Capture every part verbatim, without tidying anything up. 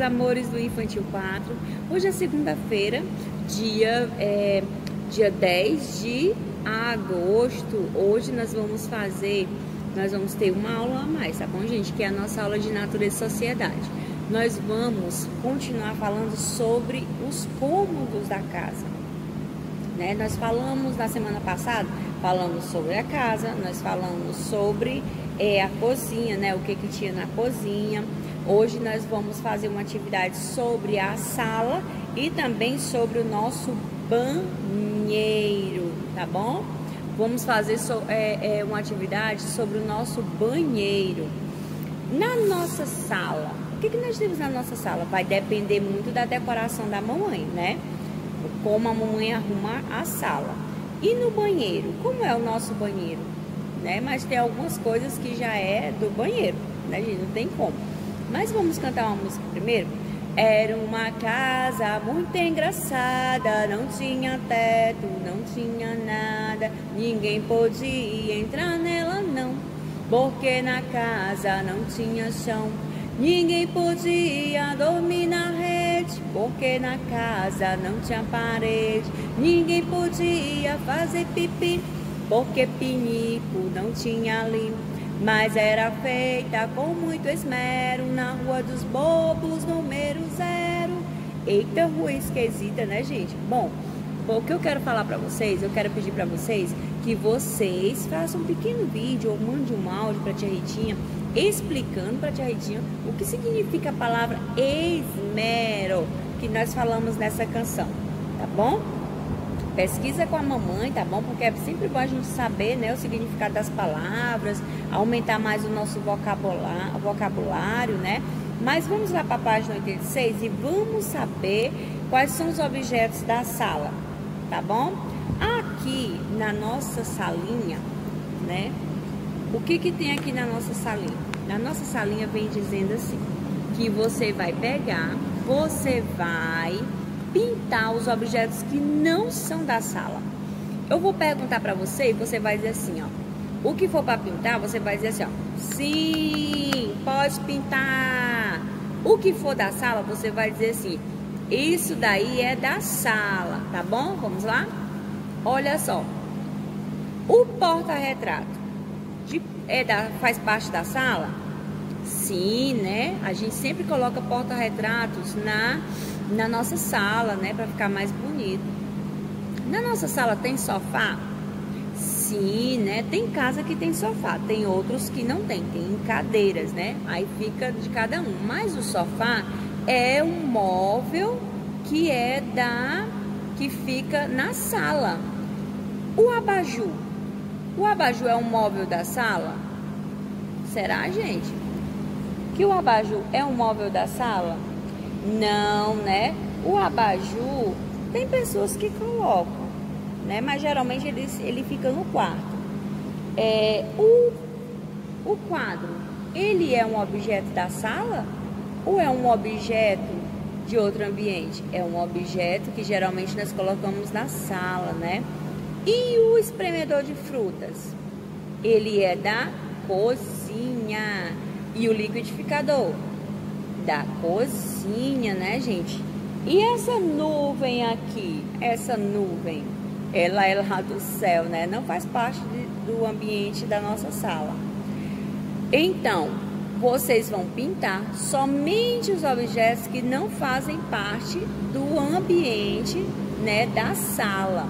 amores do Infantil quatro. Hoje é segunda-feira, dia, é, dia dez de agosto. Hoje nós vamos fazer, nós vamos ter uma aula a mais, tá bom, gente? Que é a nossa aula de Natureza e Sociedade. Nós vamos continuar falando sobre os cômodos da casa, né? Nós falamos na semana passada, falamos sobre a casa, nós falamos sobre é, a cozinha, né? O que que tinha na cozinha. Hoje nós vamos fazer uma atividade sobre a sala e também sobre o nosso banheiro, tá bom? Vamos fazer so, é, é, uma atividade sobre o nosso banheiro. Na nossa sala, o que que nós temos na nossa sala? Vai depender muito da decoração da mamãe, né? Como a mamãe arruma a sala. E no banheiro, como é o nosso banheiro, né? Mas tem algumas coisas que já é do banheiro, né, gente? Não tem como. Mas vamos cantar uma música primeiro? Era uma casa muito engraçada, não tinha teto, não tinha nada, ninguém podia entrar nela não, porque na casa não tinha chão. Ninguém podia dormir na rede, porque na casa não tinha parede. Ninguém podia fazer pipi, porque pinico não tinha ali. Mas era feita com muito esmero na Rua dos Bobos, número zero. Eita, rua esquisita, né, gente? Bom, o que eu quero falar pra vocês, eu quero pedir pra vocês que vocês façam um pequeno vídeo ou mande um áudio pra tia Ritinha, explicando pra tia Ritinha o que significa a palavra esmero, que nós falamos nessa canção, tá bom? Pesquisa com a mamãe, tá bom? Porque é sempre bom a gente saber, né, o significado das palavras, aumentar mais o nosso vocabulário, vocabulário, né? Mas vamos lá para a página oitenta e seis e vamos saber quais são os objetos da sala, tá bom? Aqui na nossa salinha, né? O que que tem aqui na nossa salinha? Na nossa salinha vem dizendo assim, que você vai pegar, você vai pintar os objetos que não são da sala. Eu vou perguntar para você e você vai dizer assim, ó. O que for para pintar, você vai dizer assim, ó. Sim, pode pintar. O que for da sala, você vai dizer assim. Isso daí é da sala, tá bom? Vamos lá? Olha só. O porta-retrato é da, faz parte da sala? Sim, né? A gente sempre coloca porta-retratos na, na nossa sala, né? Para ficar mais bonito. Na nossa sala tem sofá? Sim, né? Tem casa que tem sofá, tem outros que não tem, tem cadeiras, né? Aí fica de cada um. Mas o sofá é um móvel que é da... que fica na sala. O abajur. O abajur é um móvel da sala? Será, gente? Que o abajur é um móvel da sala? Não, né? O abajur tem pessoas que colocam, né? Mas geralmente ele, ele fica no quarto. É, o, o quadro, ele é um objeto da sala? Ou é um objeto de outro ambiente? É um objeto que geralmente nós colocamos na sala, né? E o espremedor de frutas? Ele é da cozinha. E o liquidificador? Da cozinha, né, gente? E essa nuvem aqui, essa nuvem, ela é lá do céu, né? Não faz parte de, do ambiente da nossa sala. Então, vocês vão pintar somente os objetos que não fazem parte do ambiente, né, da sala.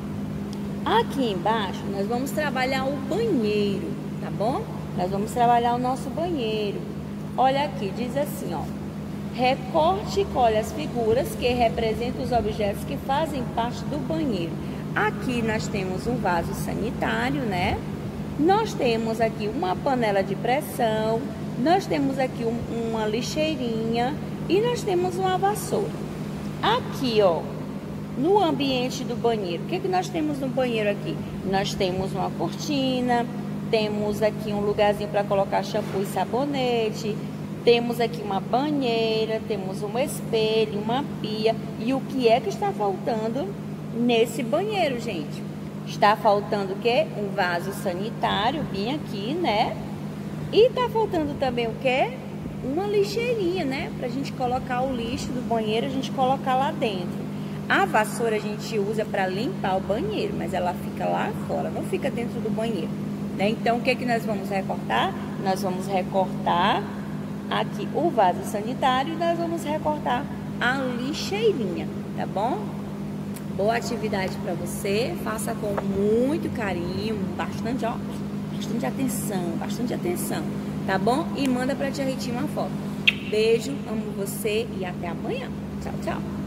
Aqui embaixo, nós vamos trabalhar o banheiro, tá bom? Nós vamos trabalhar o nosso banheiro. Olha aqui, diz assim, ó. Recorte e colhe as figuras que representam os objetos que fazem parte do banheiro. Aqui nós temos um vaso sanitário, né? Nós temos aqui uma panela de pressão. Nós temos aqui um, uma lixeirinha. E nós temos uma vassoura. Aqui, ó, no ambiente do banheiro. O que que nós temos no banheiro aqui? Nós temos uma cortina. Temos aqui um lugarzinho para colocar shampoo e sabonete. Temos aqui uma banheira, temos um espelho, uma pia. E o que é que está faltando nesse banheiro, gente? Está faltando o quê? Um vaso sanitário, bem aqui, né? E tá faltando também o quê? uma lixeirinha, né? Pra gente colocar o lixo do banheiro, a gente colocar lá dentro. A vassoura a gente usa para limpar o banheiro, mas ela fica lá fora, não fica dentro do banheiro, né? Então, o que que nós vamos recortar? Nós vamos recortar aqui o vaso sanitário e nós vamos recortar a lixeirinha, tá bom? Boa atividade para você, faça com muito carinho, bastante, ó, bastante atenção, bastante atenção, tá bom? E manda pra tia Ritinha uma foto. Beijo, amo você e até amanhã. Tchau, tchau.